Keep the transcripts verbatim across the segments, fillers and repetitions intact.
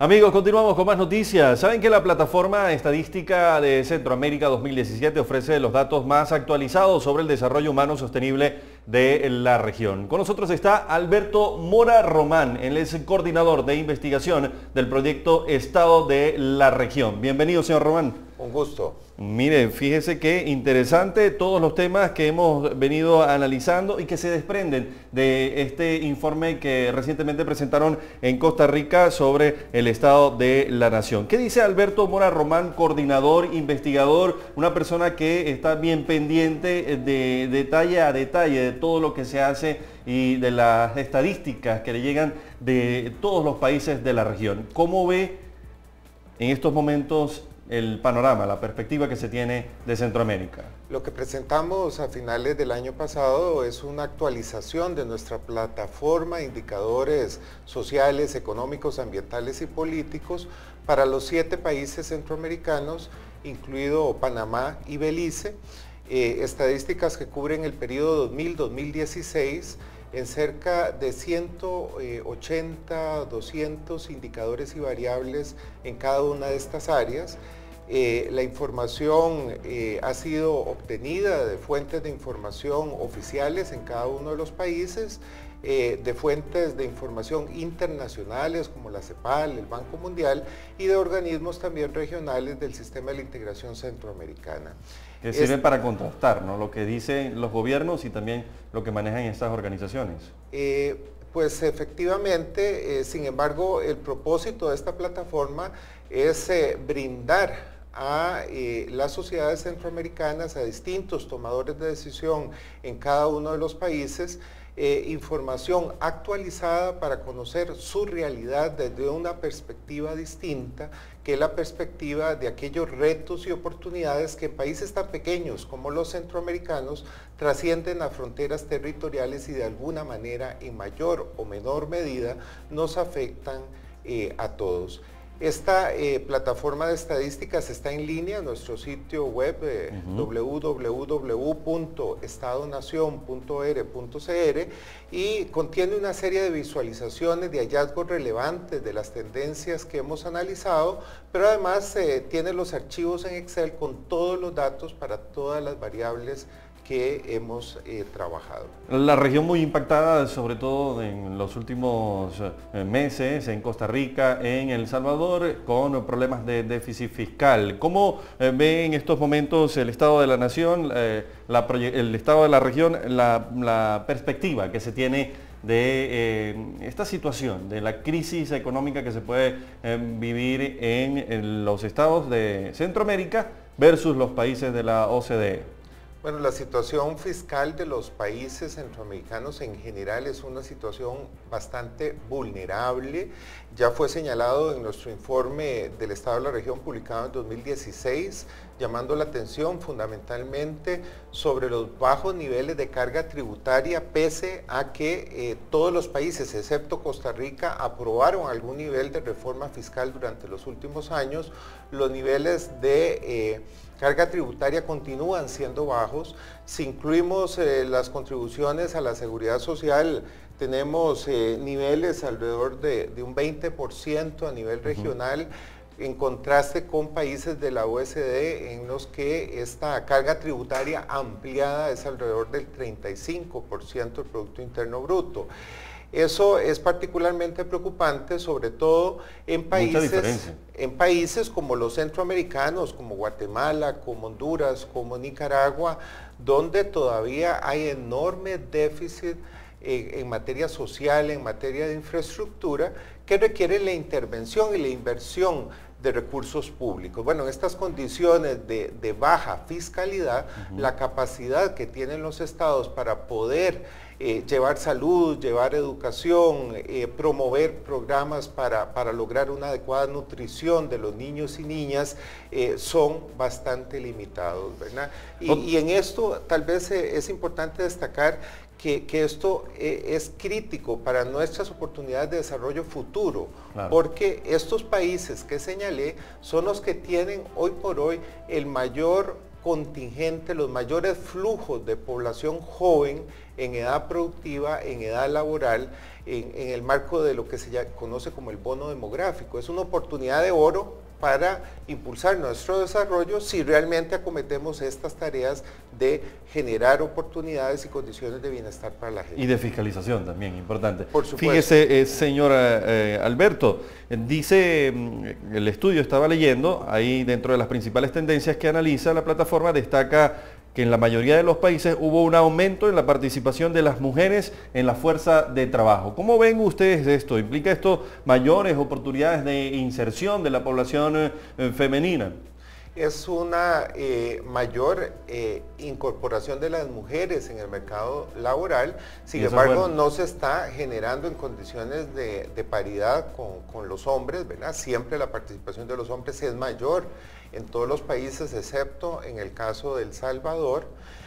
Amigos, continuamos con más noticias. ¿Saben que la plataforma estadística de Centroamérica dos mil diecisiete ofrece los datos más actualizados sobre el desarrollo humano sostenible de la región? Con nosotros está Alberto Mora Román, él es el coordinador de investigación del proyecto Estado de la Región. Bienvenido, señor Román. Un gusto. Mire, fíjese qué interesante todos los temas que hemos venido analizando y que se desprenden de este informe que recientemente presentaron en Costa Rica sobre el estado de la nación. ¿Qué dice Alberto Mora Román, coordinador, investigador, una persona que está bien pendiente de detalle a detalle de todo lo que se hace y de las estadísticas que le llegan de todos los países de la región? ¿Cómo ve en estos momentos el panorama, la perspectiva que se tiene de Centroamérica? Lo que presentamos a finales del año pasado es una actualización de nuestra plataforma de indicadores sociales, económicos, ambientales y políticos para los siete países centroamericanos, incluido Panamá y Belice, eh, estadísticas que cubren el periodo dos mil a dos mil dieciséis, en cerca de ciento ochenta, doscientos indicadores y variables en cada una de estas áreas. Eh, la información eh, ha sido obtenida de fuentes de información oficiales en cada uno de los países, eh, de fuentes de información internacionales como la CEPAL, el Banco Mundial, y de organismos también regionales del Sistema de la Integración Centroamericana. Que sirve es, para contrastar, ¿no?, lo que dicen los gobiernos y también lo que manejan estas organizaciones. Eh, pues efectivamente, eh, sin embargo, el propósito de esta plataforma es eh, brindar a eh, las sociedades centroamericanas, a distintos tomadores de decisión en cada uno de los países, eh, información actualizada para conocer su realidad desde una perspectiva distinta, que es la perspectiva de aquellos retos y oportunidades que en países tan pequeños como los centroamericanos trascienden a fronteras territoriales y de alguna manera, en mayor o menor medida, nos afectan eh, a todos. Esta eh, plataforma de estadísticas está en línea en nuestro sitio web eh, uh-huh. doble u doble u doble u punto estado nación punto o erre punto ce erre y contiene una serie de visualizaciones de hallazgos relevantes de las tendencias que hemos analizado, pero además eh, tiene los archivos en Excel con todos los datos para todas las variables que hemos eh, trabajado. La región muy impactada, sobre todo en los últimos eh, meses, en Costa Rica, en El Salvador, con problemas de déficit fiscal. ¿Cómo eh, ve en estos momentos el estado de la nación, eh, la el estado de la región, la, la perspectiva que se tiene de eh, esta situación, de la crisis económica que se puede eh, vivir en, en los estados de Centroamérica versus los países de la O C D E? Bueno, la situación fiscal de los países centroamericanos en general es una situación bastante vulnerable. Ya fue señalado en nuestro informe del Estado de la Región publicado en dos mil dieciséis, llamando la atención fundamentalmente sobre los bajos niveles de carga tributaria, pese a que eh, todos los países, excepto Costa Rica, aprobaron algún nivel de reforma fiscal durante los últimos años. Los niveles de eh, carga tributaria continúan siendo bajos. Si incluimos eh, las contribuciones a la seguridad social, tenemos eh, niveles alrededor de, de un veinte por ciento a nivel regional, uh-huh. en contraste con países de la O E C D en los que esta carga tributaria ampliada es alrededor del treinta y cinco por ciento del Producto Interno Bruto. Eso es particularmente preocupante, sobre todo en países, en países como los centroamericanos, como Guatemala, como Honduras, como Nicaragua, donde todavía hay enorme déficit en, en materia social, en materia de infraestructura, que requiere la intervención y la inversión de recursos públicos. Bueno, en estas condiciones de, de baja fiscalidad, uh-huh. la capacidad que tienen los estados para poder eh, llevar salud, llevar educación, eh, promover programas para, para lograr una adecuada nutrición de los niños y niñas, eh, son bastante limitados, ¿verdad? Y, y en esto tal vez eh, es importante destacar Que, que esto eh, es crítico para nuestras oportunidades de desarrollo futuro, claro. porque estos países que señalé son los que tienen hoy por hoy el mayor contingente, los mayores flujos de población joven en edad productiva, en edad laboral, en, en el marco de lo que se ya conoce como el bono demográfico. Es una oportunidad de oro para impulsar nuestro desarrollo si realmente acometemos estas tareas de generar oportunidades y condiciones de bienestar para la gente. Y de fiscalización también, importante. Por supuesto. Fíjese, eh, señor eh, Alberto, eh, dice, mm, el estudio estaba leyendo, ahí dentro de las principales tendencias que analiza la plataforma, destaca que en la mayoría de los países hubo un aumento en la participación de las mujeres en la fuerza de trabajo. ¿Cómo ven ustedes esto? ¿Implica esto mayores oportunidades de inserción de la población eh, femenina? Es una eh, mayor eh, incorporación de las mujeres en el mercado laboral, sin embargo bueno. no se está generando en condiciones de, de paridad con, con los hombres, ¿verdad? Siempre la participación de los hombres es mayor en todos los países, excepto en el caso de El Salvador,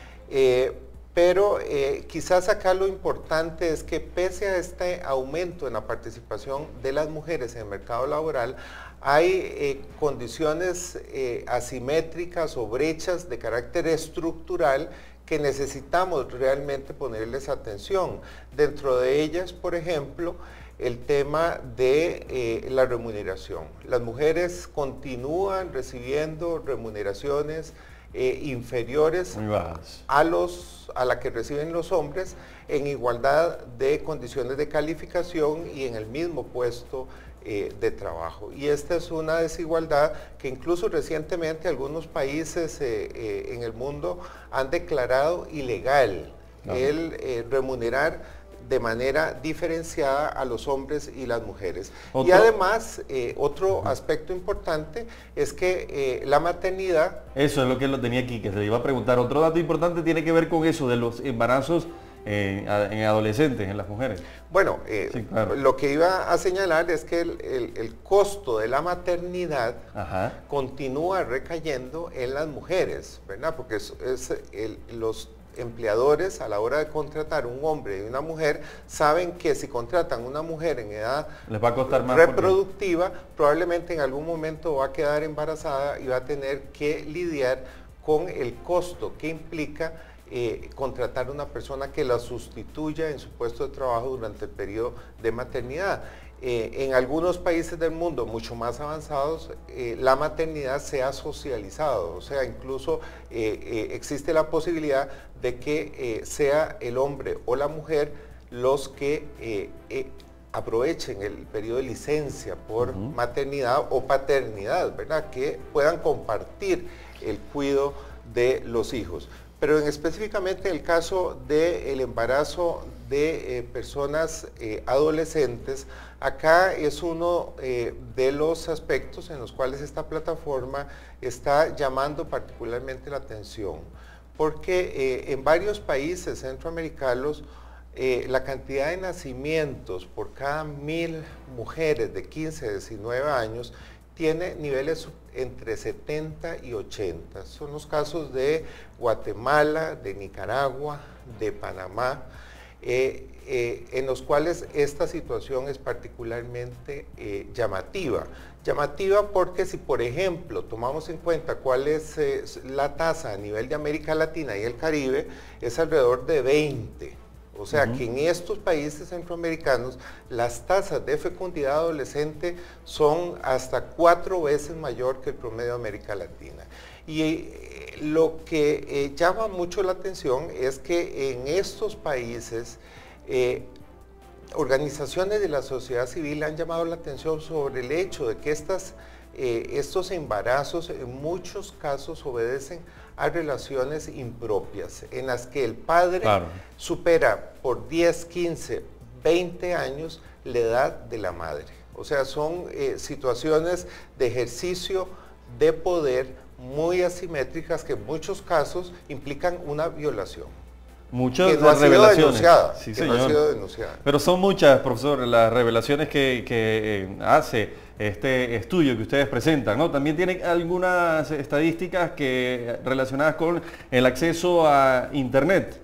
eh, pero eh, quizás acá lo importante es que pese a este aumento en la participación de las mujeres en el mercado laboral, hay eh, condiciones eh, asimétricas o brechas de carácter estructural que necesitamos realmente ponerles atención. Dentro de ellas, por ejemplo, el tema de eh, la remuneración. Las mujeres continúan recibiendo remuneraciones eh, inferiores a, los, a la que reciben los hombres en igualdad de condiciones de calificación y en el mismo puesto Eh, de trabajo. Y esta es una desigualdad que incluso recientemente algunos países eh, eh, en el mundo han declarado ilegal no. el eh, remunerar de manera diferenciada a los hombres y las mujeres. ¿Otro? Y además, eh, otro uh-huh. aspecto importante es que eh, la maternidad... Eso es lo que lo tenía aquí, que se le iba a preguntar. Otro dato importante tiene que ver con eso de los embarazos Eh, en adolescentes, en las mujeres. Bueno, eh, sí, claro. lo que iba a señalar es que el, el, el costo de la maternidad Ajá. continúa recayendo en las mujeres, ¿verdad? Porque es, es el, los empleadores a la hora de contratar un hombre y una mujer saben que si contratan una mujer en edad les va a costar más reproductiva, porque... probablemente en algún momento va a quedar embarazada y va a tener que lidiar con el costo que implica Eh, contratar una persona que la sustituya en su puesto de trabajo durante el periodo de maternidad. Eh, en algunos países del mundo mucho más avanzados, eh, la maternidad se ha socializado, o sea, incluso eh, eh, existe la posibilidad de que eh, sea el hombre o la mujer los que eh, eh, aprovechen el periodo de licencia por uh-huh. maternidad o paternidad, ¿verdad? Que puedan compartir el cuidado de los hijos. Pero en específicamente en el caso del embarazo de eh, personas eh, adolescentes, acá es uno eh, de los aspectos en los cuales esta plataforma está llamando particularmente la atención, porque eh, en varios países centroamericanos eh, la cantidad de nacimientos por cada mil mujeres de quince a diecinueve años tiene niveles entre setenta y ochenta. Son los casos de Guatemala, de Nicaragua, de Panamá, eh, eh, en los cuales esta situación es particularmente eh, llamativa. Llamativa porque si, por ejemplo, tomamos en cuenta cuál es eh, la tasa a nivel de América Latina y el Caribe, es alrededor de veinte. O sea uh-huh. que en estos países centroamericanos las tasas de fecundidad adolescente son hasta cuatro veces mayor que el promedio de América Latina. Y eh, lo que eh, llama mucho la atención es que en estos países eh, organizaciones de la sociedad civil han llamado la atención sobre el hecho de que estas, eh, estos embarazos en muchos casos obedecen a relaciones impropias, en las que el padre claro. supera por diez, quince, veinte años la edad de la madre. O sea, son eh, situaciones de ejercicio de poder muy asimétricas que en muchos casos implican una violación. Muchas que no ha revelaciones. Sido denunciada, sí, que señor. no ha sido denunciada. Pero son muchas, profesor, las revelaciones que, que eh, hace este estudio que ustedes presentan, ¿no? También tienen algunas estadísticas que relacionadas con el acceso a Internet.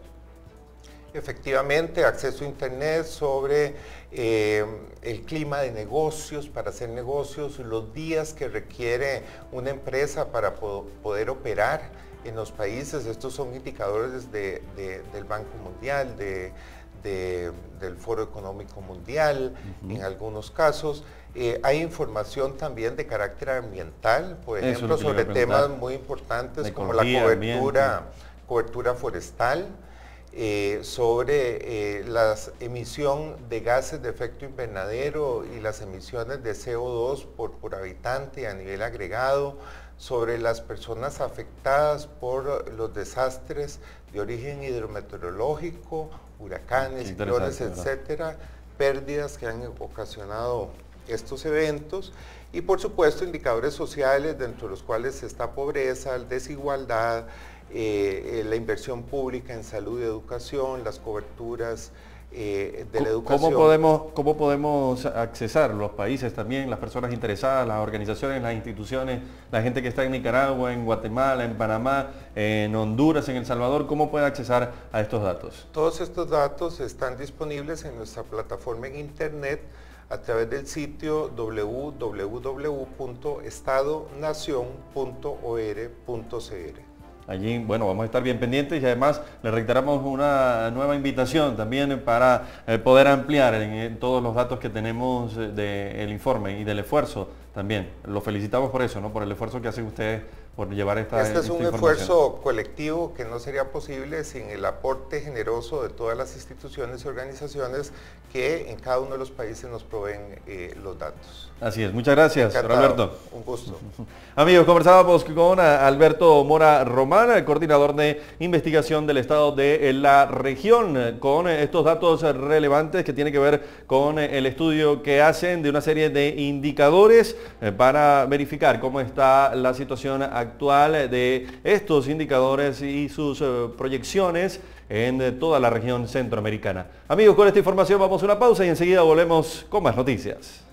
Efectivamente, acceso a Internet, sobre eh, el clima de negocios, para hacer negocios, los días que requiere una empresa para po- poder operar en los países. Estos son indicadores de, de, del Banco Mundial, de, de, del Foro Económico Mundial, uh-huh. en algunos casos. Eh, hay información también de carácter ambiental, por ejemplo, sobre temas muy importantes de como la cobertura, cobertura forestal, eh, sobre eh, la emisión de gases de efecto invernadero y las emisiones de C O dos por, por habitante a nivel agregado, sobre las personas afectadas por los desastres de origen hidrometeorológico, huracanes, ciclones, etcétera, pérdidas que han ocasionado estos eventos, y por supuesto indicadores sociales, dentro de los cuales está pobreza, desigualdad, eh, la inversión pública en salud y educación, las coberturas eh, de la educación. ¿Cómo podemos, cómo podemos accesar los países también, las personas interesadas, las organizaciones, las instituciones, la gente que está en Nicaragua, en Guatemala, en Panamá, en Honduras, en El Salvador, cómo puede accesar a estos datos? Todos estos datos están disponibles en nuestra plataforma en internet a través del sitio doble u doble u doble u punto estado nación punto o r punto c r. Allí, bueno, vamos a estar bien pendientes y además le reiteramos una nueva invitación también para eh, poder ampliar en, en todos los datos que tenemos del de informe y del esfuerzo también. Los felicitamos por eso, ¿no? Por el esfuerzo que hacen ustedes por llevar esta Este es un esfuerzo colectivo que no sería posible sin el aporte generoso de todas las instituciones y organizaciones que en cada uno de los países nos proveen eh, los datos. Así es, muchas gracias, Alberto. Un gusto. Amigos, conversábamos con Alberto Mora Román, el coordinador de investigación del Estado de la región, con estos datos relevantes que tienen que ver con el estudio que hacen de una serie de indicadores para verificar cómo está la situación actual de estos indicadores y sus proyecciones en toda la región centroamericana. Amigos, con esta información vamos a una pausa y enseguida volvemos con más noticias.